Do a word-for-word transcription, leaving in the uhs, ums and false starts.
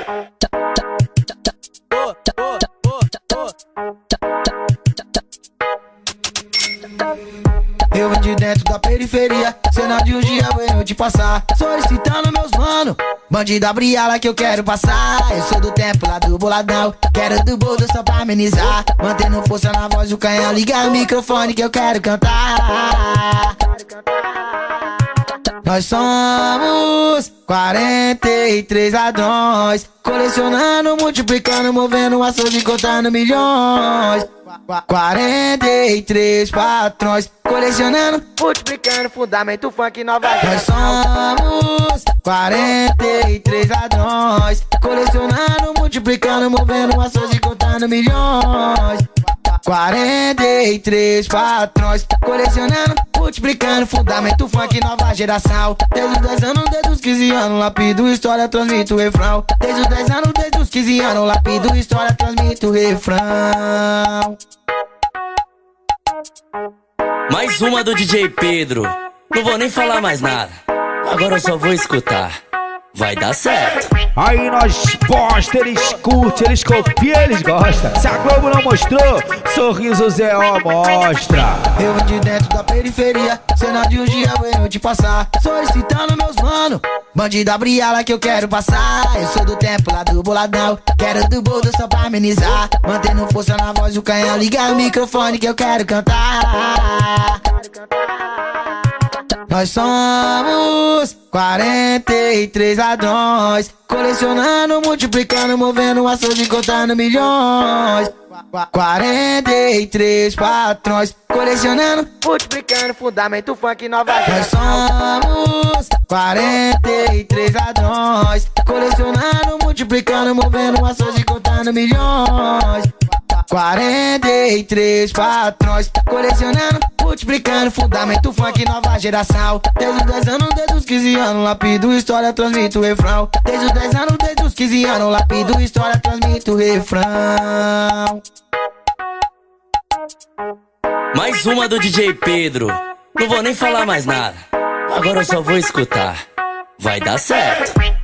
Eu vim de dentro da periferia, cena de um dia venho te passar, solicitando meus mano, bandida briala que eu quero passar. Eu sou do tempo lá do boladão, quero do boldo só pra amenizar, mantendo força na voz do canhão, liga o microfone que eu quero cantar. Nós somos quarenta e três ladrões, colecionando, multiplicando, movendo ações e contando milhões. Quarenta e três patrões, colecionando, multiplicando, fundamento funk nova geração. Nós somos quarenta e três ladrões, colecionando, multiplicando, movendo ações e contando milhões. Quarenta e três patrões, colecionando, multiplicando, fundamento funk nova geração. Desde os dez anos, desde os quinze anos, lapido história, transmito o refrão. Desde os dez anos, desde os quinze anos, lapido história, transmito o refrão. Mais uma do D J Pedro, não vou nem falar mais nada, agora eu só vou escutar. Vai dar certo. Aí nós posta, eles curtem, eles copiam, eles gostam. Se a Globo não mostrou, Sorriso Zé O mostra. Eu vim de dentro da periferia, cena de um dia venho te passar, solicitando meus mano, bandida briala que eu quero passar. Eu sou do tempo lá do boladão, quero do boldo só pra amenizar, mantendo força na voz do canhão, liga o microfone que eu quero cantar. Nós somos quarenta e três ladrões, colecionando, multiplicando, movendo ações e contando milhões. Quarenta e três patrões, colecionando, multiplicando, fundamento funk nova geração. Nós somos quarenta e três ladrões, colecionando, multiplicando, movendo ações e contando milhões. Quarenta e três patrões, colecionando, multiplicando, fundamento funk nova geração. Desde os dez anos, desde os quinze anos, lapido história, transmito o refrão. Desde os dez anos, desde os quinze anos, lapido história, transmito o refrão. Mais uma do D J Pedro, não vou nem falar mais nada, agora eu só vou escutar. Vai dar certo.